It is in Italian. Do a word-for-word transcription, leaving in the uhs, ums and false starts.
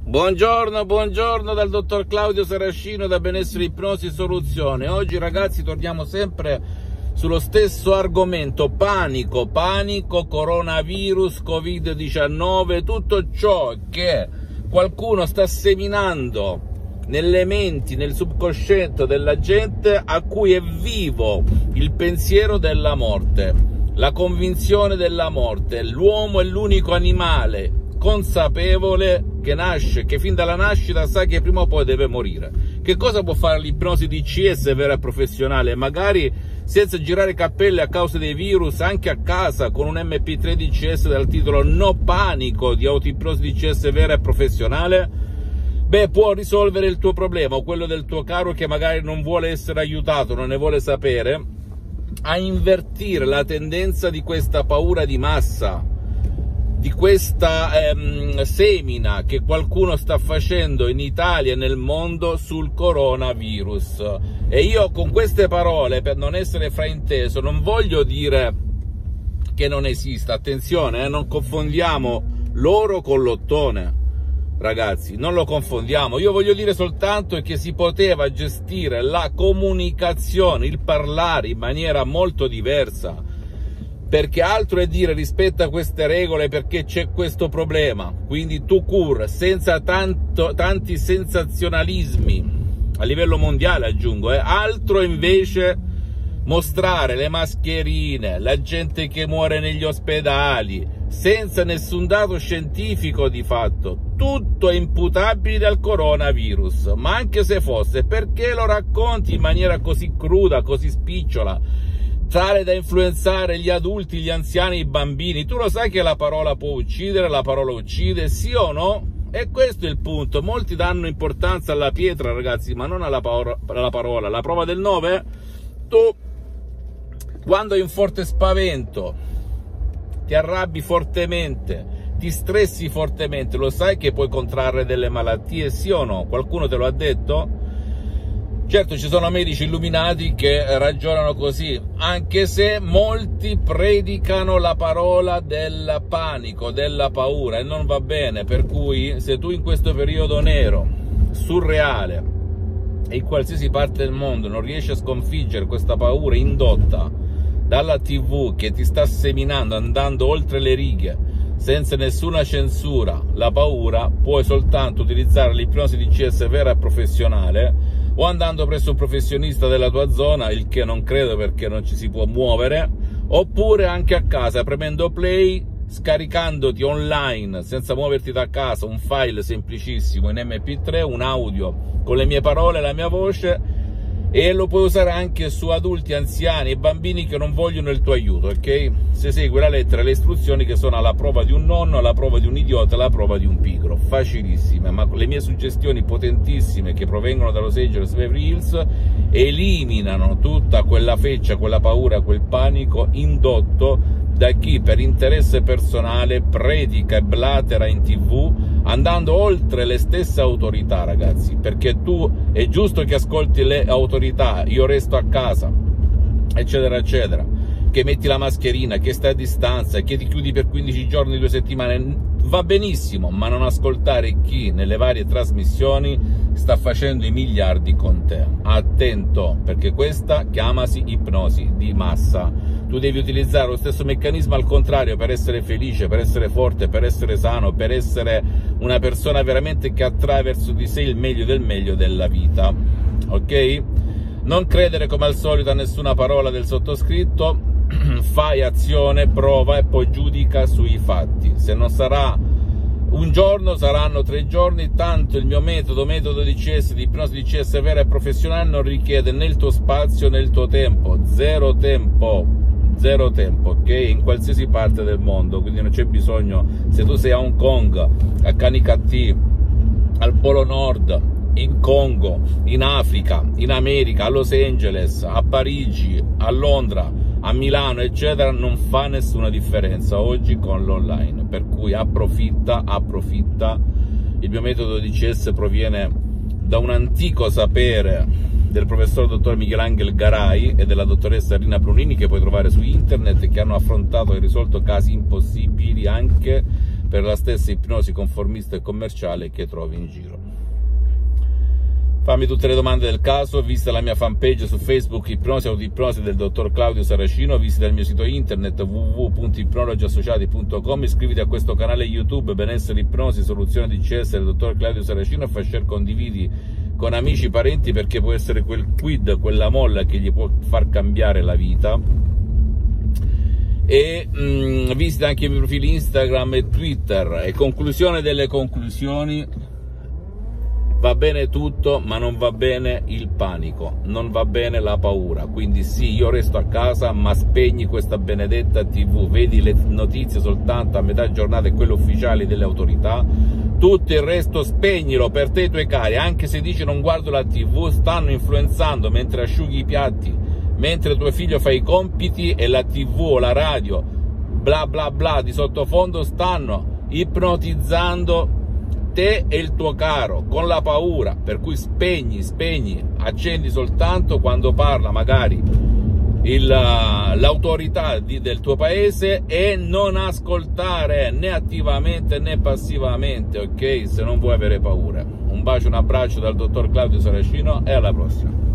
Buongiorno, buongiorno dal dottor Claudio Saracino da Benessere Ipnosi Soluzione. Oggi ragazzi torniamo sempre sullo stesso argomento: panico, panico, coronavirus, covid diciannove, tutto ciò che qualcuno sta seminando nelle menti, nel subconsciente della gente a cui è vivo il pensiero della morte, la convinzione della morte. L'uomo è l'unico animale consapevole che nasce, che fin dalla nascita sa che prima o poi deve morire. Che cosa può fare l'ipnosi D C S vera e professionale? Magari senza girare cappelle a causa dei virus, anche a casa con un M P tre D C S dal titolo No Panico di autoipnosi D C S vera e professionale? Beh, può risolvere il tuo problema o quello del tuo caro che magari non vuole essere aiutato, non ne vuole sapere, a invertire la tendenza di questa paura di massa, di questa ehm, semina che qualcuno sta facendo in Italia e nel mondo sul coronavirus. E io con queste parole, per non essere frainteso, non voglio dire che non esista, attenzione, eh, non confondiamo l'oro con l'ottone, ragazzi, non lo confondiamo. Io voglio dire soltanto che si poteva gestire la comunicazione, il parlare in maniera molto diversa, perché altro è dire rispetta queste regole perché c'è questo problema, quindi tout court, senza tanto, tanti sensazionalismi a livello mondiale, aggiungo, eh. Altro invece mostrare le mascherine, la gente che muore negli ospedali senza nessun dato scientifico di fatto. Tutto è imputabile al coronavirus, ma anche se fosse, perché lo racconti in maniera così cruda, così spicciola, tale da influenzare gli adulti, gli anziani, i bambini? Tu lo sai che la parola può uccidere, la parola uccide, sì o no? E questo è il punto. Molti danno importanza alla pietra, ragazzi, ma non alla, paura, alla parola. La prova del nove: tu, quando hai un forte spavento, ti arrabbi fortemente, ti stressi fortemente, lo sai che puoi contrarre delle malattie, sì o no? Qualcuno te lo ha detto? Certo, ci sono medici illuminati che ragionano così, anche se molti predicano la parola del panico, della paura, e non va bene. Per cui se tu in questo periodo nero, surreale, e in qualsiasi parte del mondo non riesci a sconfiggere questa paura indotta dalla tivù che ti sta seminando, andando oltre le righe, senza nessuna censura, la paura, puoi soltanto utilizzare l'ipnosi D C S vera e professionale, o andando presso un professionista della tua zona, il che non credo perché non ci si può muovere, oppure anche a casa premendo play, scaricandoti online senza muoverti da casa un file semplicissimo in M P tre, un audio con le mie parole e la mia voce, e lo puoi usare anche su adulti, anziani e bambini che non vogliono il tuo aiuto, ok? Se segui la lettera e le istruzioni, che sono alla prova di un nonno, alla prova di un idiota, alla prova di un pigro, facilissime, ma le mie suggestioni potentissime che provengono da Los Angeles Beverly Hills eliminano tutta quella feccia, quella paura, quel panico indotto da chi per interesse personale predica e blatera in tv, andando oltre le stesse autorità, ragazzi, perché tu è giusto che ascolti le autorità, io resto a casa, eccetera eccetera, che metti la mascherina, che stai a distanza, che ti chiudi per quindici giorni, due settimane, va benissimo, ma non ascoltare chi nelle varie trasmissioni sta facendo i miliardi con te. Attento, perché questa chiamasi ipnosi di massa. Tu devi utilizzare lo stesso meccanismo al contrario per essere felice, per essere forte, per essere sano, per essere una persona veramente che attrae verso di sé il meglio del meglio della vita, ok? Non credere come al solito a nessuna parola del sottoscritto, fai azione, prova e poi giudica sui fatti. Se non sarà un giorno, saranno tre giorni, tanto il mio metodo, metodo D C S, di ipnosi D C S vera e professionale, non richiede né il tuo spazio né il tuo tempo, zero tempo, zero tempo, ok? In qualsiasi parte del mondo, quindi non c'è bisogno, se tu sei a Hong Kong, a Canicattì, al Polo Nord, in Congo, in Africa, in America, a Los Angeles, a Parigi, a Londra, a Milano, eccetera, non fa nessuna differenza oggi con l'online, per cui approfitta, approfitta. Il mio metodo D C S proviene da un antico sapere del professor dottor Michelangelo Garai e della dottoressa Rina Brunini, che puoi trovare su internet, che hanno affrontato e risolto casi impossibili anche per la stessa ipnosi conformista e commerciale che trovi in giro. Fammi tutte le domande del caso, visita la mia fanpage su Facebook Ipnosi Autoipnosi del dottor Claudio Saracino, visita il mio sito internet w w w punto ipnologi associati punto com, iscriviti a questo canale YouTube Benessere Ipnosi Soluzione D C S del dottor Claudio Saracino e fai share, condividi con amici, parenti, perché può essere quel quid, quella molla che gli può far cambiare la vita. E mh, visita anche i miei profili Instagram e Twitter. E conclusione delle conclusioni: va bene tutto, ma non va bene il panico, non va bene la paura. Quindi sì, io resto a casa, ma spegni questa benedetta tivù, vedi le notizie soltanto a metà giornata e quelle ufficiali delle autorità, tutto il resto spegnilo per te e i tuoi cari. Anche se dici non guardo la tivù, stanno influenzando mentre asciughi i piatti, mentre tuo figlio fa i compiti, e la tivù o la radio bla bla bla di sottofondo stanno ipnotizzando te e il tuo caro con la paura. Per cui spegni, spegni, accendi soltanto quando parla magari l'autorità del tuo paese, e non ascoltare né attivamente né passivamente, ok? Se non vuoi avere paura. Un bacio, un abbraccio dal dottor Claudio Saracino e alla prossima.